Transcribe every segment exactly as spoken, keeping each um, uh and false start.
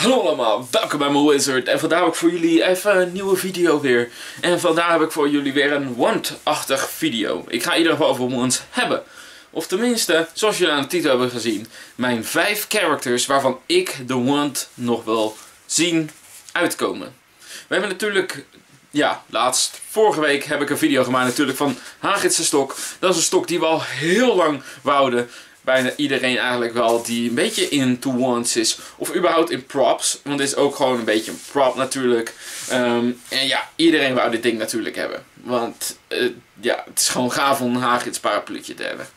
Hallo allemaal, welkom bij mijn Wizard en vandaag heb ik voor jullie even een nieuwe video weer. En vandaag heb ik voor jullie weer een wand-achtig video. Ik ga in ieder geval over wands hebben. Of tenminste, zoals jullie aan de titel hebben gezien, mijn vijf characters waarvan ik de wand nog wil zien uitkomen. We hebben natuurlijk, ja, laatst, vorige week heb ik een video gemaakt natuurlijk van Hagrid's stok. Dat is een stok die we al heel lang wouden. Bijna iedereen eigenlijk wel die een beetje into wands is. Of überhaupt in props. Want dit is ook gewoon een beetje een prop natuurlijk. Um, en ja, iedereen wou dit ding natuurlijk hebben. Want uh, ja, het is gewoon gaaf om een Hagrid's parapluutje te hebben.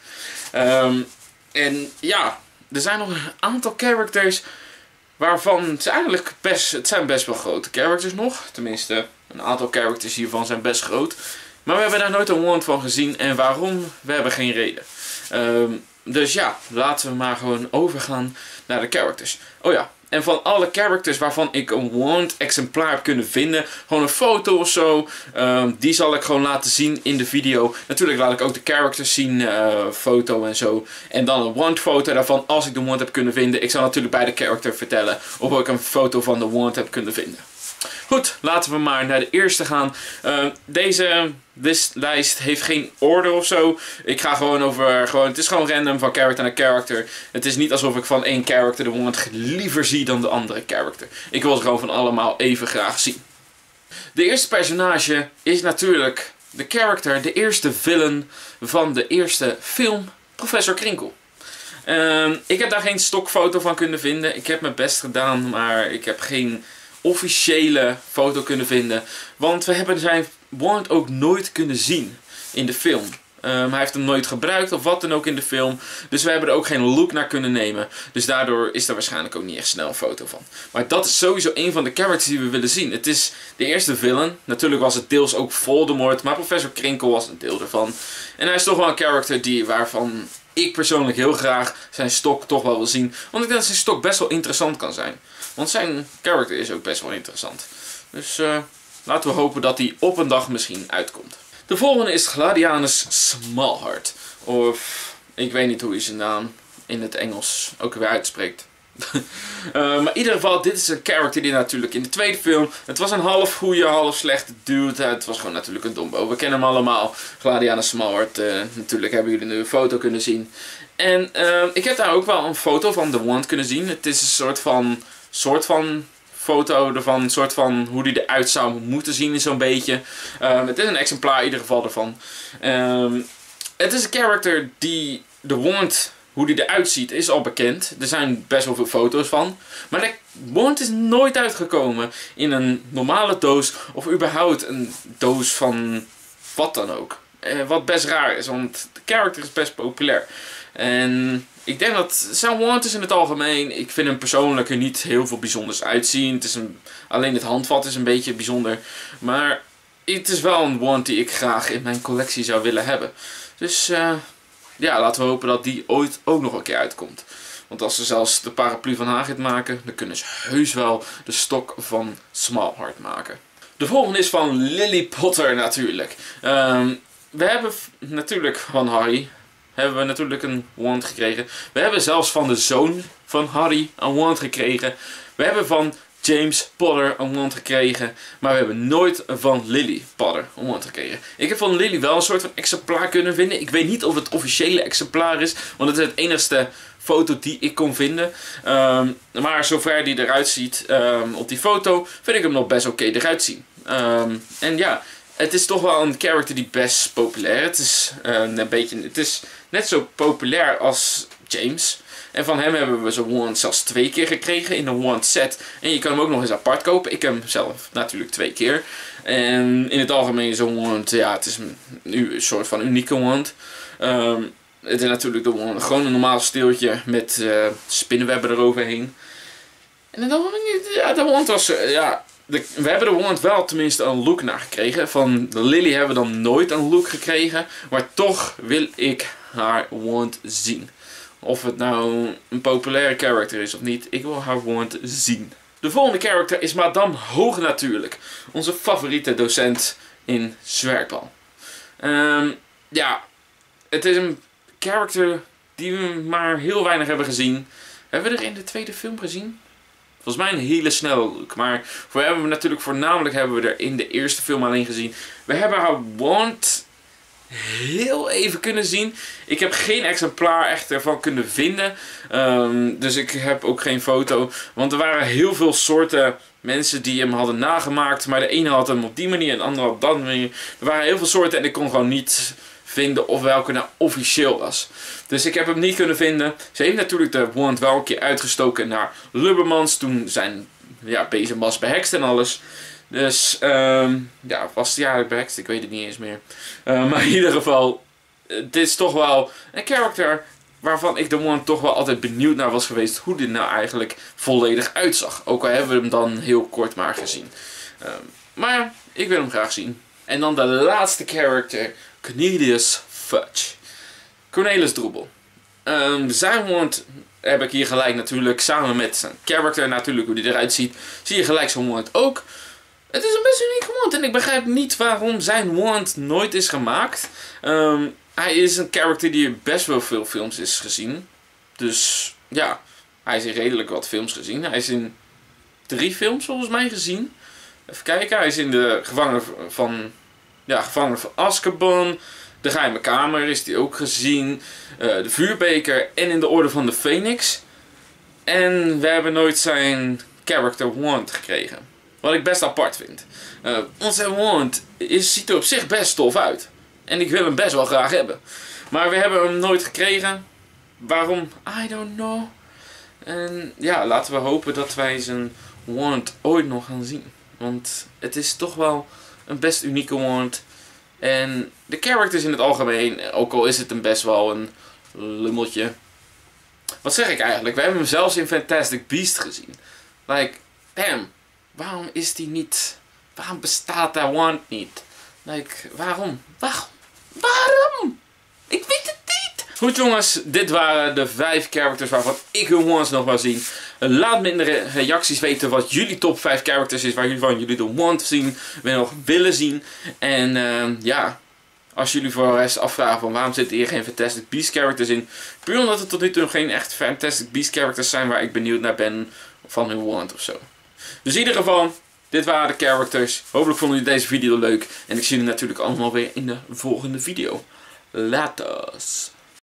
Um, en ja, er zijn nog een aantal characters waarvan het eigenlijk best, het zijn best wel grote characters nog. Tenminste, een aantal characters hiervan zijn best groot. Maar we hebben daar nooit een wand van gezien. En waarom? We hebben geen reden. Um, Dus ja, laten we maar gewoon overgaan naar de characters. Oh ja, en van alle characters waarvan ik een wand exemplaar heb kunnen vinden, gewoon een foto of zo, um, die zal ik gewoon laten zien in de video. Natuurlijk laat ik ook de characters zien, uh, foto en zo. En dan een wand foto daarvan als ik de wand heb kunnen vinden. Ik zal natuurlijk bij de character vertellen of ik een foto van de wand heb kunnen vinden. Goed, laten we maar naar de eerste gaan. Uh, deze lijst heeft geen orde of zo. Ik ga gewoon over, gewoon, het is gewoon random van character naar character. Het is niet alsof ik van één character de wand liever zie dan de andere character. Ik wil ze gewoon van allemaal even graag zien. De eerste personage is natuurlijk de character, de eerste villain van de eerste film, Professor Krinkel. Uh, ik heb daar geen stokfoto van kunnen vinden. Ik heb mijn best gedaan, maar ik heb geen officiële foto kunnen vinden. Want we hebben zijn wand ook nooit kunnen zien in de film. Um, hij heeft hem nooit gebruikt of wat dan ook in de film. Dus we hebben er ook geen look naar kunnen nemen. Dus daardoor is er waarschijnlijk ook niet echt snel een foto van. Maar dat is sowieso een van de characters die we willen zien. Het is de eerste villain. Natuurlijk was het deels ook Voldemort. Maar Professor Krinkel was een deel ervan. En hij is toch wel een character die, waarvan ik persoonlijk heel graag zijn stok toch wel wil zien. Want ik denk dat zijn stok best wel interessant kan zijn. Want zijn character is ook best wel interessant. Dus uh, laten we hopen dat hij op een dag misschien uitkomt. De volgende is Gladianus Smallheart. Of ik weet niet hoe je zijn naam in het Engels ook weer uitspreekt. uh, maar in ieder geval, dit is een character die natuurlijk in de tweede film. Het was een half goede, half slechte dude. Het was gewoon natuurlijk een dombo. We kennen hem allemaal. Gladianus Smallheart. Uh, natuurlijk hebben jullie nu een foto kunnen zien. En uh, ik heb daar ook wel een foto van de wand kunnen zien. Het is een soort van, soort van foto ervan. Een soort van hoe die eruit zou moeten zien zo'n beetje. Uh, het is een exemplaar in ieder geval ervan. Uh, het is een character die de wand, hoe die eruit ziet, is al bekend. Er zijn best wel veel foto's van. Maar de wand is nooit uitgekomen in een normale doos. Of überhaupt een doos van wat dan ook. Uh, wat best raar is, want de character is best populair. En ik denk dat zijn wand is in het algemeen, ik vind hem persoonlijk er niet heel veel bijzonders uitzien. Het is een, alleen het handvat is een beetje bijzonder. Maar het is wel een wand die ik graag in mijn collectie zou willen hebben. Dus uh, ja, laten we hopen dat die ooit ook nog een keer uitkomt. Want als ze zelfs de paraplu van Hagrid maken, dan kunnen ze heus wel de stok van Smallheart maken. De volgende is van Lily Potter natuurlijk. Um, we hebben natuurlijk van Harry hebben we natuurlijk een wand gekregen. We hebben zelfs van de zoon van Harry een wand gekregen. We hebben van James Potter een wand gekregen. Maar we hebben nooit van Lily Potter een wand gekregen. Ik heb van Lily wel een soort van exemplaar kunnen vinden. Ik weet niet of het officiële exemplaar is. Want het is het enigste foto die ik kon vinden. Um, maar zover die eruit ziet um, op die foto, vind ik hem nog best oké eruit zien. Um, en ja, het is toch wel een character die best populair is. Het is, uh, een beetje, het is net zo populair als James. En van hem hebben we zo'n wand zelfs twee keer gekregen in een wand set. En je kan hem ook nog eens apart kopen. Ik heb hem zelf natuurlijk twee keer. En in het algemeen zo'n wand, ja, het is nu een soort van unieke wand. Um, het is natuurlijk de wand, gewoon een normaal steeltje met uh, spinnenwebben eroverheen. En dan, ja, de wand was, uh, ja... De, we hebben de wand wel tenminste een look naar gekregen. Van Lily hebben we dan nooit een look gekregen. Maar toch wil ik haar wand zien. Of het nou een populaire character is of niet. Ik wil haar wand zien. De volgende character is Madame Hoog natuurlijk. Onze favoriete docent in zwerkbal. Um, ja, het is een character die we maar heel weinig hebben gezien. Hebben we er in de tweede film gezien? Volgens mij een hele snelle look. Maar voor hebben we natuurlijk voornamelijk hebben we er in de eerste film alleen gezien. We hebben haar wand heel even kunnen zien. Ik heb geen exemplaar echt ervan kunnen vinden. Um, dus ik heb ook geen foto. Want er waren heel veel soorten mensen die hem hadden nagemaakt. Maar de ene had hem op die manier en de andere op dat manier. Er waren heel veel soorten en ik kon gewoon niet vinden of welke nou officieel was. Dus ik heb hem niet kunnen vinden. Ze heeft natuurlijk de wand wel een keer uitgestoken naar Lubbermans. Toen zijn ja, bezem was behekst en alles. Dus um, ja, was hij eigenlijk behekst? Ik weet het niet eens meer. Uh, maar in ieder geval, uh, dit is toch wel een character waarvan ik de wand toch wel altijd benieuwd naar was geweest. Hoe dit nou eigenlijk volledig uitzag. Ook al hebben we hem dan heel kort maar gezien. Um, maar ja, ik wil hem graag zien. En dan de laatste character. Cornelius Fudge. Cornelis Droebel. Um, zijn wand heb ik hier gelijk natuurlijk samen met zijn character. Natuurlijk hoe die eruit ziet. Zie je gelijk zijn wand ook. Het is een best unieke wand. En ik begrijp niet waarom zijn wand nooit is gemaakt. Um, hij is een character die in best wel veel films is gezien. Dus ja, hij is in redelijk wat films gezien. Hij is in drie films volgens mij gezien. Even kijken. Hij is in de gevangenen van... Ja, Gevangenen van Azkaban. De Geheime Kamer is die ook gezien. Uh, de Vuurbeker en in de Orde van de Phoenix. En we hebben nooit zijn character wand gekregen. Wat ik best apart vind. Uh, want zijn wand is, ziet er op zich best tof uit. En ik wil hem best wel graag hebben. Maar we hebben hem nooit gekregen. Waarom? I don't know. En ja, laten we hopen dat wij zijn wand ooit nog gaan zien. Want het is toch wel een best unieke wand. En de characters in het algemeen, ook al is het een best wel een lummeltje. Wat zeg ik eigenlijk? We hebben hem zelfs in Fantastic Beasts gezien. Like, damn. Waarom is die niet... Waarom bestaat dat wand niet? Like, waarom? Waarom? Waarom? Ik weet het niet! Goed jongens, dit waren de vijf characters waarvan ik hun wands nog wil zien. Laat me in de reacties weten wat jullie top vijf characters is, waar jullie van jullie de wand zien, nog willen zien. En uh, ja, als jullie voor de rest afvragen van waarom zitten hier geen Fantastic Beasts characters in. Puur omdat er tot nu toe geen echt Fantastic Beasts characters zijn waar ik benieuwd naar ben van hun wand of zo. Dus in ieder geval, dit waren de characters. Hopelijk vonden jullie deze video leuk. En ik zie jullie natuurlijk allemaal weer in de volgende video. Laters.